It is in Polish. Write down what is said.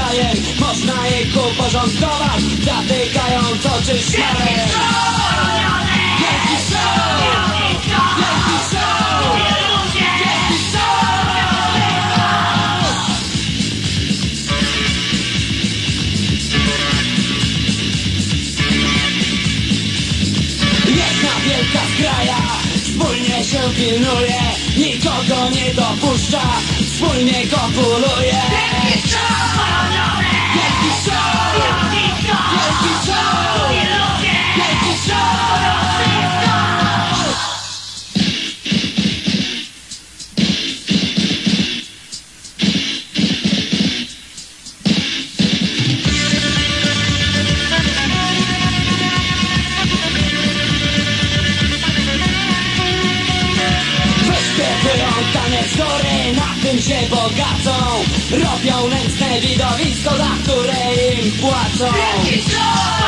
nawzajem. Można ich uporządkować, zatykając oczy szmarem. Wielki show! Wielki show! Wielki show! Jedna wielka zgraja wspólnie się pilnuje, nikogo nie dopuszcza, wspólnie kopuluje. Wielki show! Wielki show! Wielki show! Wielki show! Wyśpiewają taniec góry, na tym się bogacą. Robią nędzne widowisko, za które im płacą.